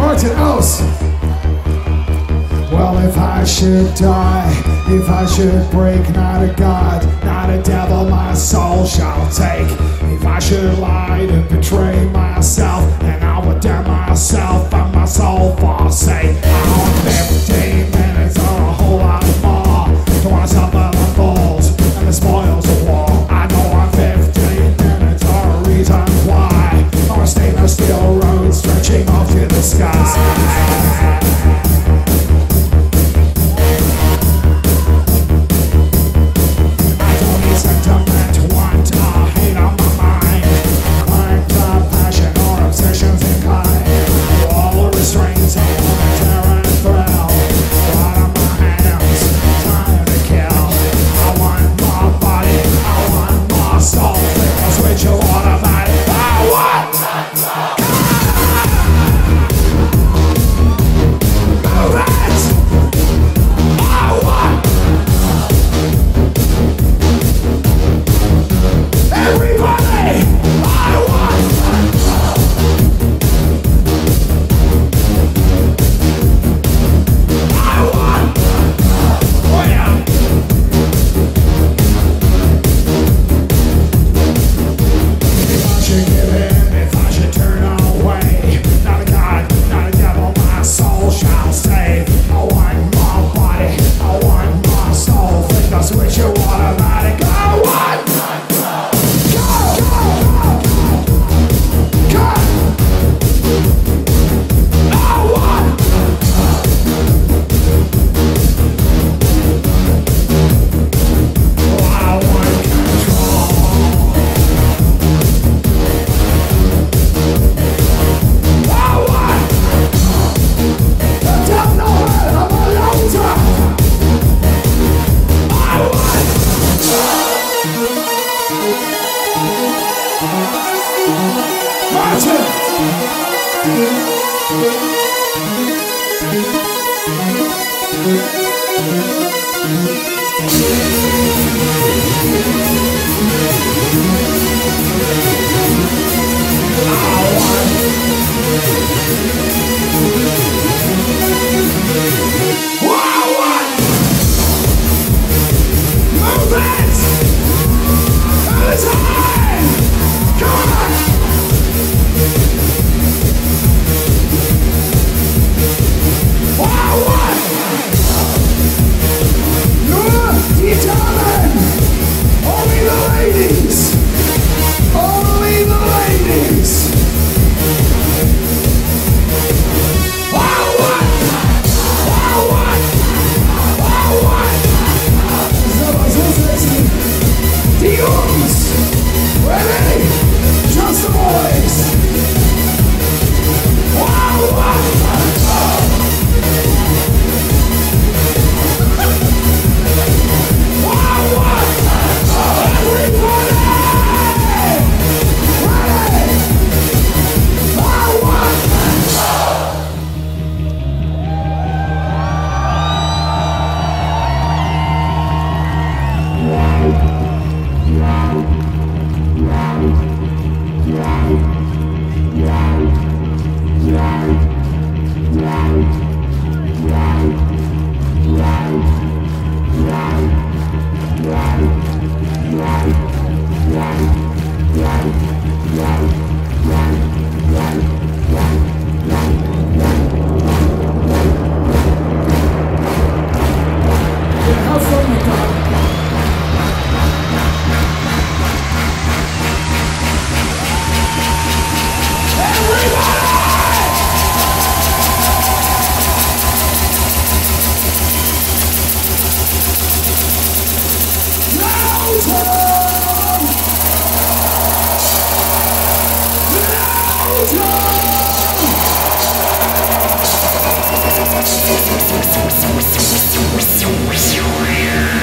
Martin Else. Well, if I should die, if I should break, not a god, not a devil, my soul shall take. If I should lie to betray myself, and I would damn myself and my soul forsake. I want 15 minutes or a whole lot more to want to suffer the falls and the spoils of war. I know I'm 15 minutes or a reason why, or a stainless steel road stretching off to the sky. Yeah.